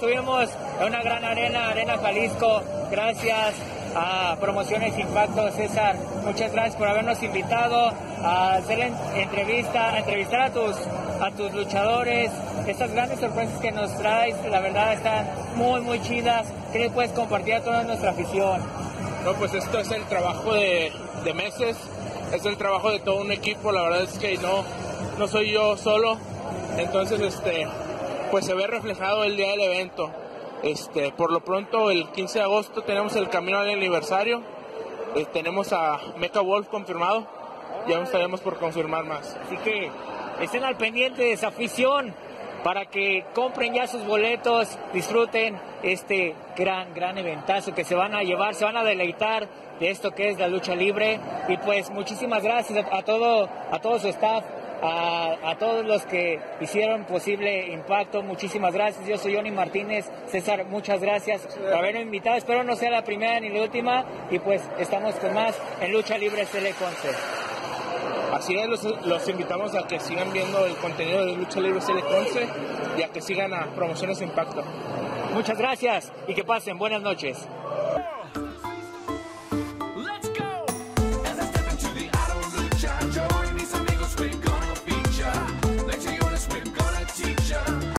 estuvimos en una gran arena Jalisco, gracias a Promociones Impacto. César, muchas gracias por habernos invitado a hacer entrevistar a tus luchadores. Estas grandes sorpresas que nos traes, la verdad están muy chidas. ¿Qué le puedes compartir a toda nuestra afición? No, pues esto es el trabajo de meses, es el trabajo de todo un equipo. La verdad es que no soy yo solo, entonces pues se ve reflejado el día del evento. Por lo pronto el 15 de agosto tenemos el camino al aniversario, tenemos a Mecha Wolf confirmado, ya no estaremos por confirmar más. Así que estén al pendiente de esa afición para que compren ya sus boletos, disfruten este gran eventazo que se van a llevar, se van a deleitar de esto que es la lucha libre. Y pues muchísimas gracias a todo su staff, a todos los que hicieron posible Impacto. Muchísimas gracias. Yo soy Johnny Martínez. César, muchas gracias por haberme invitado. Espero no sea la primera ni la última. Y pues estamos con más en Lucha Libre Teleconce. Así es, los invitamos a que sigan viendo el contenido de Lucha Libre Teleconce y a que sigan a Promociones Impacto. Muchas gracias y que pasen buenas noches.